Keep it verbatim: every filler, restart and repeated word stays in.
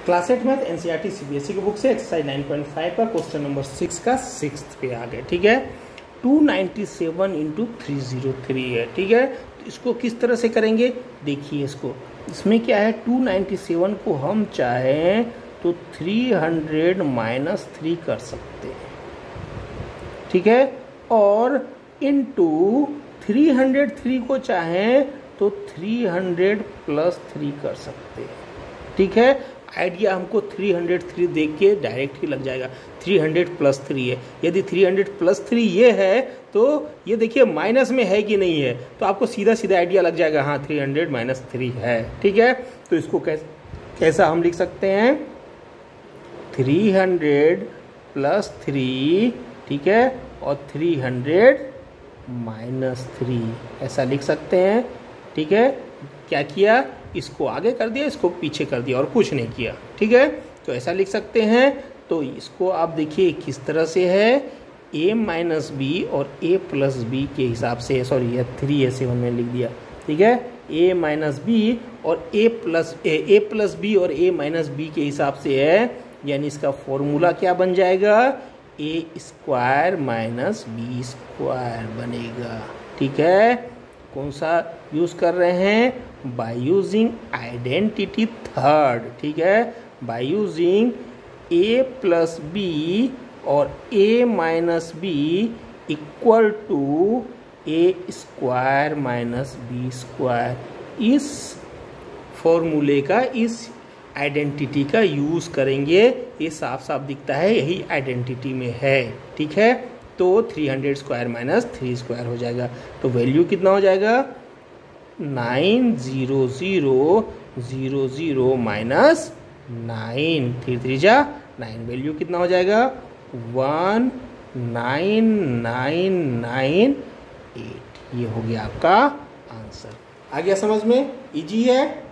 Class eight math NCERT CBSE की book से exercise nine point five का question number six का sixth पे आ गए। ठीक है, two ninety seven into three zero three है। ठीक है, तो इसको किस तरह से करेंगे देखिए। इसको इसमें क्या है, टू नाइन्टी सेवन को हम चाहें तो थ्री हंड्रेड माइनस थ्री कर सकते हैं। ठीक है, और इंटू थ्री हंड्रेड थ्री को चाहें तो थ्री हंड्रेड प्लस थ्री कर सकते हैं। ठीक है, आइडिया हमको थ्री हंड्रेड थ्री देख के डायरेक्ट ही लग जाएगा। थ्री हंड्रेड प्लस थ्री है, यदि थ्री हंड्रेड प्लस थ्री ये है तो ये देखिए माइनस में है कि नहीं है, तो आपको सीधा सीधा आइडिया लग जाएगा, हाँ थ्री हंड्रेड माइनस थ्री है। ठीक है, तो इसको कैस, कैसा हम लिख सकते हैं, थ्री हंड्रेड प्लस थ्री, ठीक है, और थ्री हंड्रेड माइनस थ्री ऐसा लिख सकते हैं। ठीक है, क्या किया, इसको आगे कर दिया, इसको पीछे कर दिया और कुछ नहीं किया। ठीक है, तो ऐसा लिख सकते हैं। तो इसको आप देखिए किस तरह से है, a माइनस बी और a प्लस बी के हिसाब से, सॉरी ये थ्री है सेवन में लिख दिया। ठीक है, a माइनस बी और a plus A plus B और a माइनस बी के हिसाब से है, यानी इसका फॉर्मूला क्या बन जाएगा, a square minus B square बनेगा। ठीक है, कौन सा यूज़ कर रहे हैं, बाय यूजिंग आइडेंटिटी थर्ड। ठीक है, by using a plus B और a minus B equal to A square minus B square, इस फॉर्मूले का, इस आइडेंटिटी का यूज़ करेंगे। ये साफ साफ दिखता है यही आइडेंटिटी में है। ठीक है, तो three hundred square minus three square हो जाएगा, तो वैल्यू कितना हो जाएगा, nine zero zero zero zero minus nine, three three जा नाइन, वैल्यू कितना हो जाएगा, one nine nine nine eight. ये हो गया आपका आंसर। आ गया समझ में, इजी है।